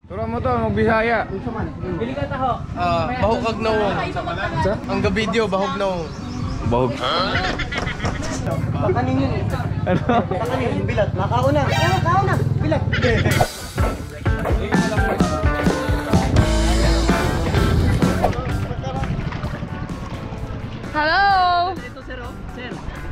Turo mo to, magbisaya. Bili ka taho. Bahog kag nawong. Ang ga-video, bahog nawong. Bahog. Pakanin yun. Ano? Pakanin yun, bilat. Makauna. Makauna. Bilat. Hello! Ito, sir. Sir.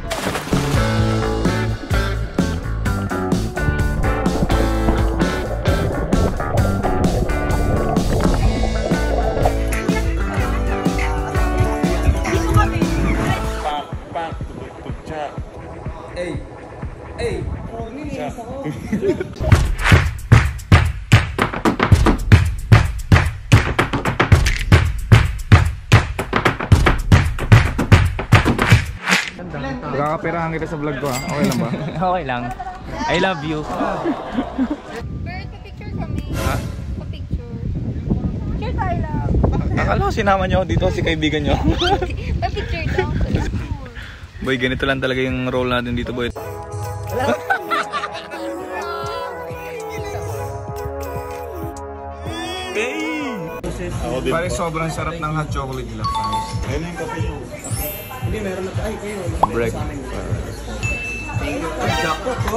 Pagkakapirahan kita sa vlog ko ha. Okay lang ba? Okay lang. I love you. Bird, pa-picture kami. Ha? Pa-picture. Picture tayo lang. Akala ko sinama nyo dito si kaibigan nyo. Pa-picture daw. Boy, ganito lang talaga yung role natin dito, boy. Pare, sobrang sarap ng hot chocolate nila. Ayun yung kape nyo. Hindi, meron na tayo. Kayo. Break. Jackpot ko.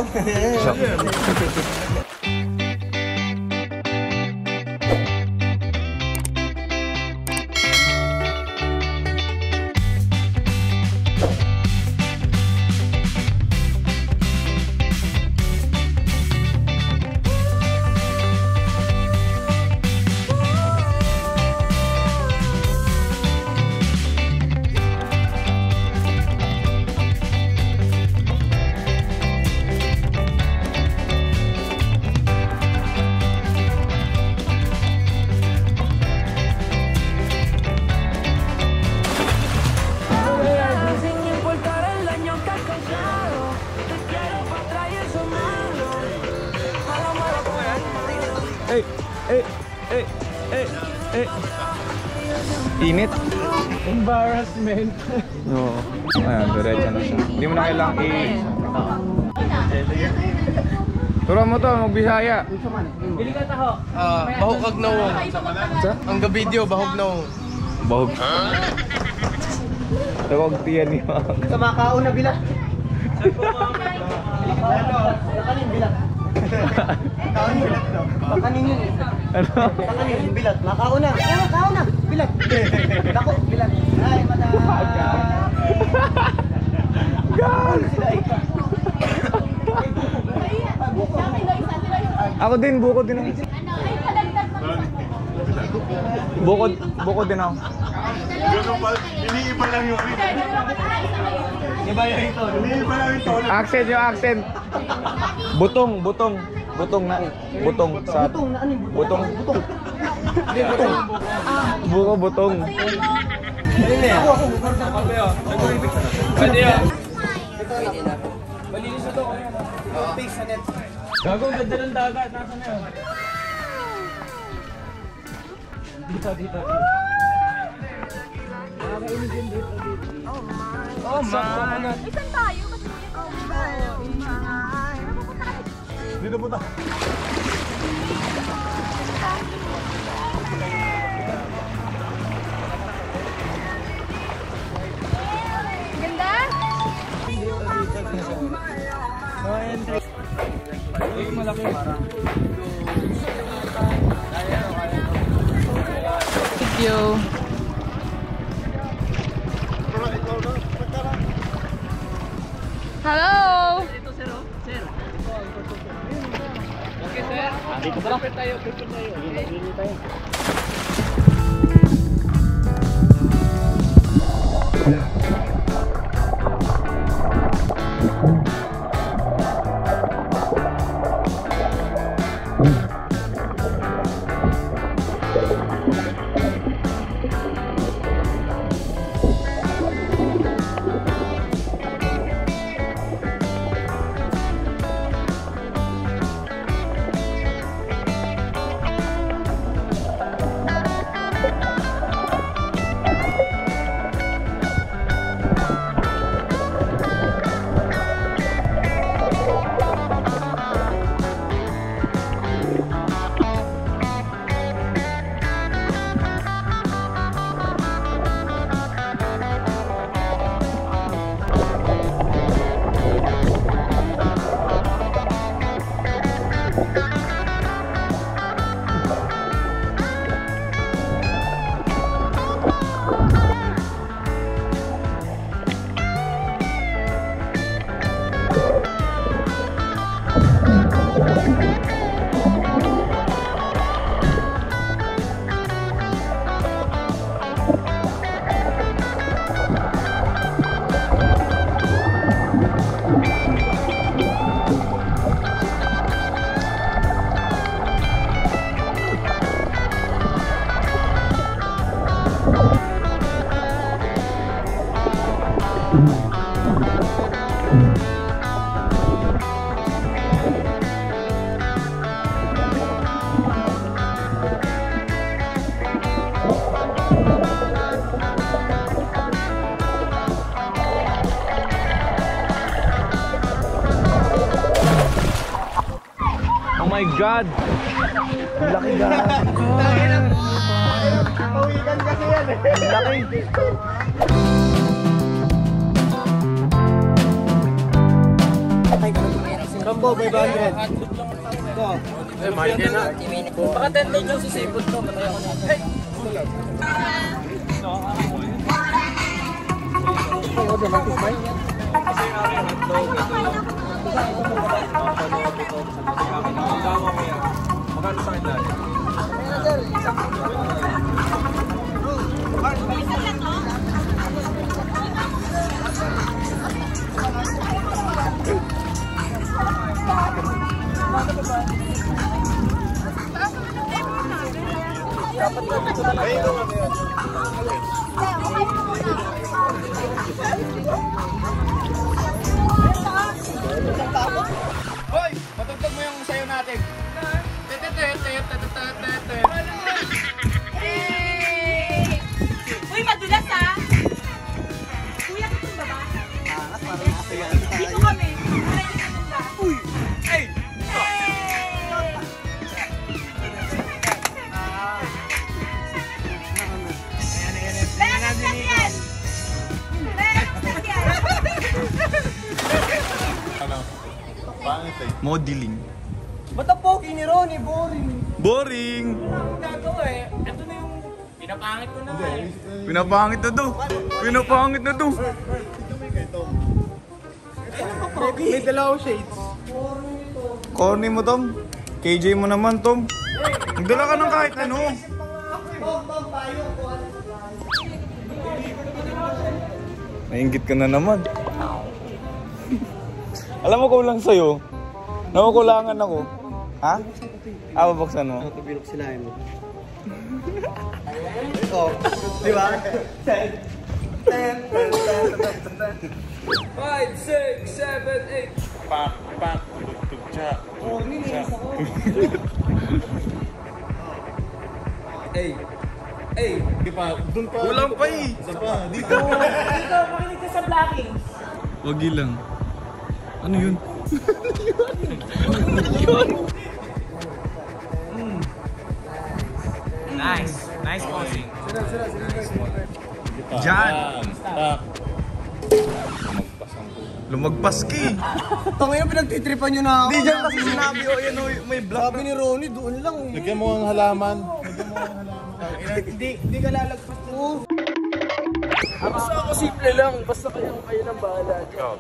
Init. Embarrassment. Oo. Ayan, diretso na siya. Hindi mo na kailangang Turo mo to, magbisaya. Bili ka taho. Bahog kag nawong. Ang ga-video, bahog nawong. Bahog. Tawag tiyan niyo. Sa makauna bilat. Pakanin bilat. Pakanin yun. Ano? Pakanin yun, bilat. Makauna. Makauna. Bilat. Dako, bilat. Ay, madam. God! Ako din, buko din ako. Buko din ako. Iniiba lang yung Iba yung ito. Iniiba lang yung tono. Accent yung accent. Butong na. Butong sa... Butong na ano yung Butong. Butong. Hindi, butong. Buko, butong. Ano na yan? Pwede yun. Malinis na ito. Face na net. Gago, ganda ng dagat. Nasaan na yun? Dito. Nakakainig yun dito. Oh man. Isan tayo kasi Dito punta. Ganda? Malaki parang. Thank you. Hello! Ito, sir. Sir. Okay, sir. Dito tayo. Picture tayo. Dito tayo. God! Laki God! Kawikan kasi yan eh. Laki! Rambo, 500. Ito. Eh, mahal ka na. Baka 10 daw lang sa sipot ko. Hoy! Matugtog mo yung sayo natin. Uy, madulas ha! Kuya, katumba ba? Dito kami. Kuya, katumba. Uy! Hey! Beses na yan! Beses na yan! Ano? Pangit eh. Modeling. Ba't ang pogi ni Ronnie? Boring. Boring! Ang gagawa eh. Ito na yung pinapangit ko na eh. Pinapangit na to. Pinapangit na to. May dalawang shades. Corny mo, Tom. KJ mo naman, Tom. Magdala ka ng kahit ano. Nainggit ka na naman. Alam mo, kulang sa'yo. Nakukulangan ako. Ha? Babuksan mo. Bilok sila mo. Oh, di ba? 5, 6, 7, 8. Pak, pak, tugtog siya. Oh, nilinis ako. Hey! Hey! Di pa, dun pa. Kulang pa eh. Isa pa, dito. Dito, makinig ka sa vlogging. Wag lang. Ano yun? Nice! Nice posing. Diyan. Tak. Lumagpas ka eh. Tangina, pinagtitripan nyo na ako. Di dyan kasi sinabi ko, yan o, may black. Sabi ni Ronnie, doon lang eh. Lagyan mo ang halaman. Hindi ka lalagpas na. Basta ako simple lang. Basta kayo ng bahala.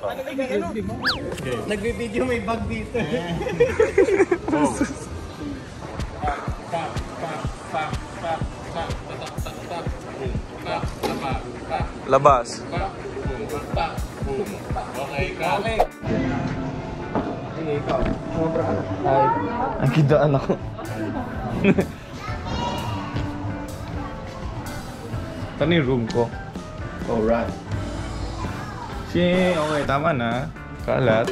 Nagbe-video may bag dito. Labas. Okay ka. Ang kidaan ako. Ito na yung room ko. Alright. Okay, tama na. Kalat.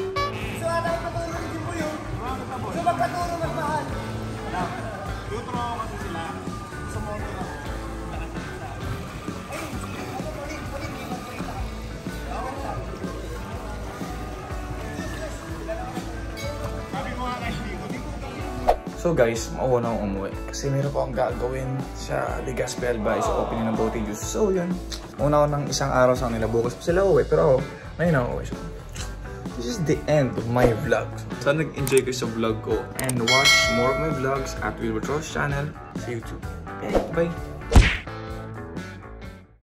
So guys, mauwa na akong umuwi. Kasi meron pa akong gagawin sa Legazpi Albay sa opening ng Bote Juice. So yun, una ako ng isang araw sa kanila. Bukas pa sila uwi, pero ako, ngayon ako uwi. So, this is the end of my vlog. Sana nag-enjoy kayo sa vlog ko. And watch more of my vlogs at Wilbur Troll's channel sa YouTube. Okay, bye!